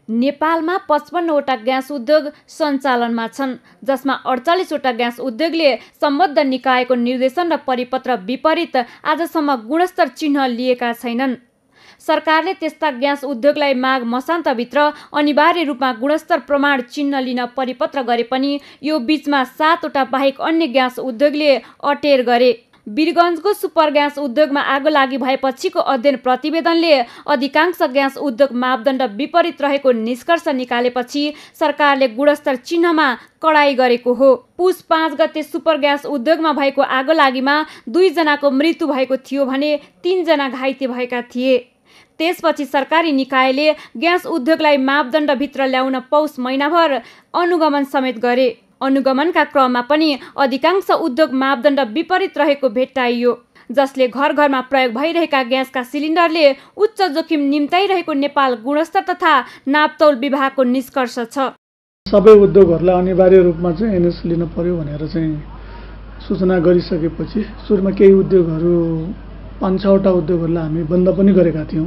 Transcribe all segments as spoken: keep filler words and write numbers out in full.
नेपालमा पचपन्नवटा ग्यास उद्योग सञ्चालनमा छन्, जसमा अडचालिसवटा ग्यास उद्योगले सम्बद्ध निकायको निर्देशन र परिपत्र विपरीत आजसम्म गुणस्तर चिन्ह लिएका छैनन्। सरकारले त्यस्ता ग्यास उद्योगलाई माघ मसान्तभित्र अनिवार्य रूपमा गुणस्तर प्रमाण चिन्ह लिन परिपत्र गरे पनि यो बीचमा सातवटा बाहेक अन्य ग्यास उद्योगले अटेर गरे। वीरगञ्जको सुपर ग्यास उद्योगमा आगो लागि भएपछिको अध्ययन प्रतिवेदनले अधिकांश ग्यास उद्योग मापदण्ड विपरीत रहेको निष्कर्ष निकालेपछि सरकारले गुणस्तर चिन्हमा कडाई गरेको हो। पुस पाँच गते सुपर ग्यास उद्योगमा भएको आगो लागिमा दुईजनाको मृत्यु भएको थियो भने तीनजना घाइते भएका थिए। त्यसपछि सरकारी निकायले ग्यास उद्योगलाई मापदण्डभित्र ल्याउन पौष महिनाभर अनुगमन समेत गरे। अनुगमनका क्रममा पनि अधिकांश उद्योग मापदण्ड विपरीत रहेको भेट्टाइयो, जसले घर घरमा प्रयोग भइरहेका ग्यासका सिलिन्डरले उच्च जोखिम निम्ताइरहेको नेपाल गुणस्तर तथा नापतौल विभागको निष्कर्ष छ। सबै उद्योगहरूलाई अनिवार्य रूपमा चाहिँ एनएस लिन पर्यो भनेर चाहिँ सूचना गरिसकेपछि सुरुमा केही उद्योगहरू पाँच छवटा उद्योगहरूलाई हामी बन्द पनि गरेका थियौँ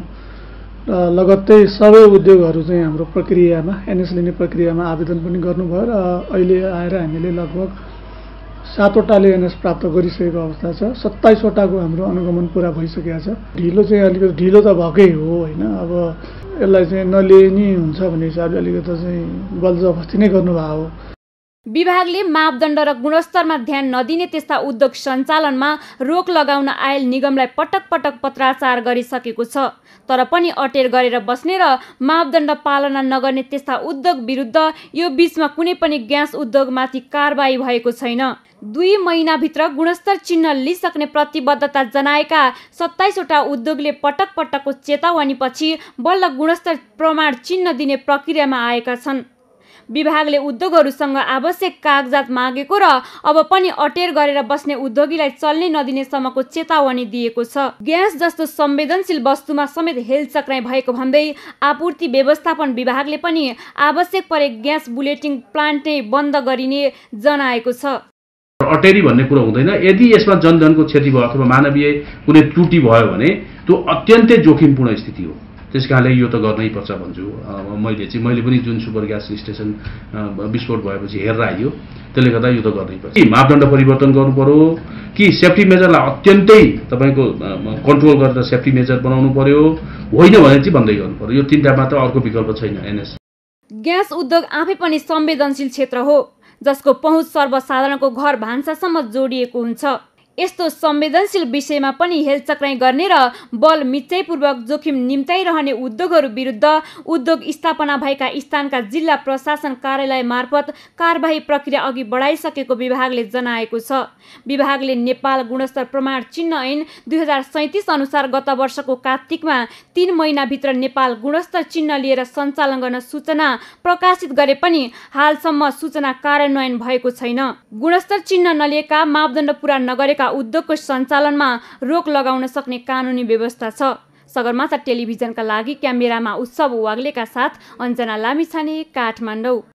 र लगत्तै सबै उद्योगहरू चाहिँ हाम्रो प्रक्रियामा एनएस लिने प्रक्रियामा आवेदन पनि गर्नुभयो र अहिले आएर हामीले लगभग सातवटाले एनएस प्राप्त गरिसकेको अवस्था छ। सत्ताइसवटाको हाम्रो अनुगमन पुरा भइसकेको छ। ढिलो चाहिँ अलिकति ढिलो त भएकै हो होइन, अब यसलाई चाहिँ नलिए नि हुन्छ भन्ने हिसाबले अलिकति चाहिँ बलजबस्ती नै गर्नुभएको हो। विभागले मापदण्ड र गुणस्तरमा ध्यान नदिने त्यस्ता उद्योग सञ्चालनमा रोक लगाउन आयल निगमलाई पटक पटक पत्राचार गरिसकेको छ, तर पनि अटेर गरेर बस्ने र मापदण्ड पालना नगर्ने त्यस्ता उद्योग विरुद्ध यो बीचमा कुनै पनि ग्यास उद्योगमाथि कारबाही भएको छैन। दुई महिनाभित्र गुणस्तर चिन्ह लिइसक्ने प्रतिबद्धता जनाएका सत्ताइसवटा उद्योगले पटक पटकको चेतावनीपछि बल्ल गुणस्तर प्रमाण चिन्ह दिने प्रक्रियामा आएका छन्। विभागले उद्योगहरूसँग आवश्यक कागजात मागेको र अब पनि अटेर गरेर बस्ने उद्योगीलाई चल्नै नदिने सम्मको चेतावनी दिएको छ। ग्यास जस्तो संवेदनशील वस्तुमा समेत हेलचक्राइ भएको भन्दै आपूर्ति व्यवस्थापन विभागले पनि आवश्यक परे ग्यास बुलेटिङ प्लान्ट नै बन्द गरिने जनाएको छ। अटेरी भन्ने कुरो हुँदैन। यदि यसमा जनधनको क्षति भयो अथवा मानवीय कुनै त्रुटि भयो भने त्यो अत्यन्तै जोखिमपूर्ण स्थिति हो। त्यस कारणले यो त गर्नै पर्छ भन्छु। मैले चाहिँ मैले पनि जुन सुपर ग्यास स्टेसन विस्फोट भएपछि हेरेर आइयो, त्यसले गर्दा यो त गर्नै पर्छ। मापदण्ड परिवर्तन गर्नु पर्यो कि सेफ्टी मेजरलाई अत्यन्तै तपाईँको कन्ट्रोल गरेर सेफ्टी मेजर बनाउनु पर्यो, होइन भने चाहिँ बन्दै गर्नु पर्यो। यो तिनवटा मात्र, अर्को विकल्प छैन। एनएस ग्यास उद्योग आफै पनि संवेदनशील क्षेत्र हो, जसको पहुँच सर्वसाधारणको घर भान्सासम्म जोडिएको हुन्छ। यस्तो संवेदनशील विषयमा पनि हेलचक्राइ गर्ने र बल मिच्चाइपूर्वक जोखिम निम्ताइरहने उद्योगहरू विरुद्ध उद्योग स्थापना भएका स्थानका जिल्ला प्रशासन कार्यालय मार्फत कारबाही प्रक्रिया अघि बढाइसकेको विभागले जनाएको छ। विभागले नेपाल गुणस्तर प्रमाण चिन्ह ऐन दुई हजार सैतिस अनुसार गत वर्षको कार्तिकमा तीन महिनाभित्र नेपाल गुणस्तर चिन्ह लिएर सञ्चालन गर्न सूचना प्रकाशित गरे पनि हालसम्म सूचना कार्यान्वयन भएको छैन। गुणस्तर चिन्ह नलिएका मापदण्ड पूरा नगरेका उद्योगको सञ्चालनमा रोक लगाउन सक्ने कानुनी व्यवस्था छ। सगरमाथा टेलिभिजनका लागि क्यामेरामा उत्सव वाग्लेका साथ अञ्जना लामिछाने, काठमाडौँ।